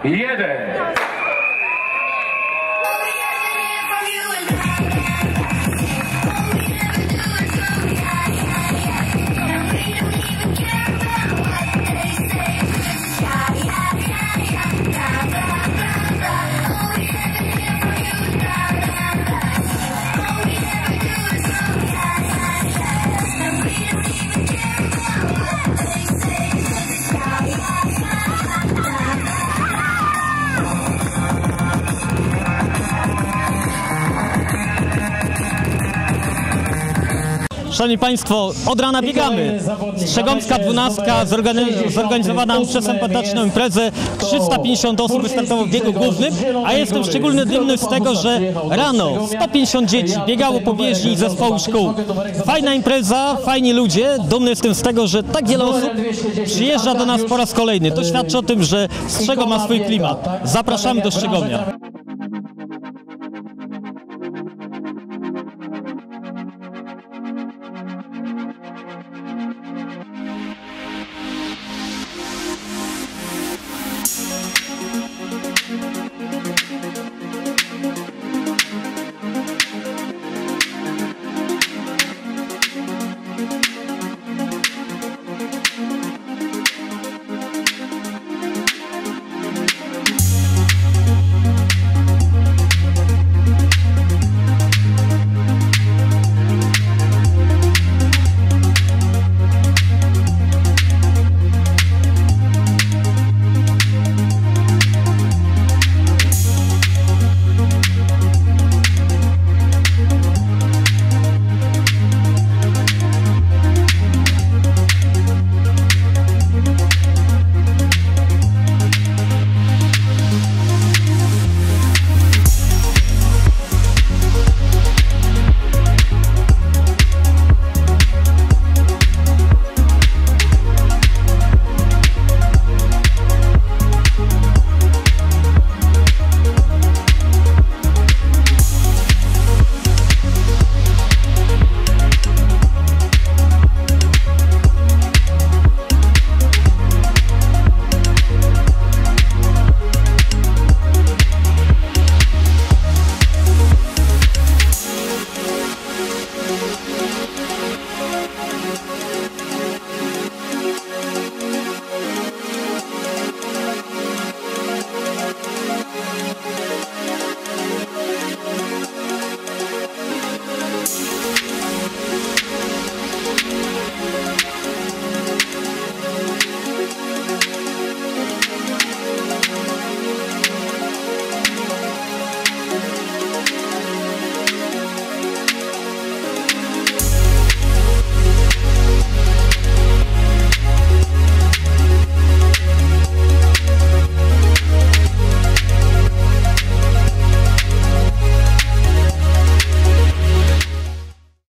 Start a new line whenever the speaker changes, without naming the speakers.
1.
Szanowni Państwo, od rana biegamy. Strzegomska 12 zorganizowana przez empatyczną imprezę. 350 osób wystartowało w biegu głównym, a jestem szczególnie dumny z tego, że rano 150 dzieci biegało po bieżni zespołu szkół. Fajna impreza, fajni ludzie. Dumny jestem z tego, że tak wiele osób przyjeżdża do nas po raz kolejny. To świadczy o tym, że Strzegom ma swój klimat. Zapraszamy do Strzegomia.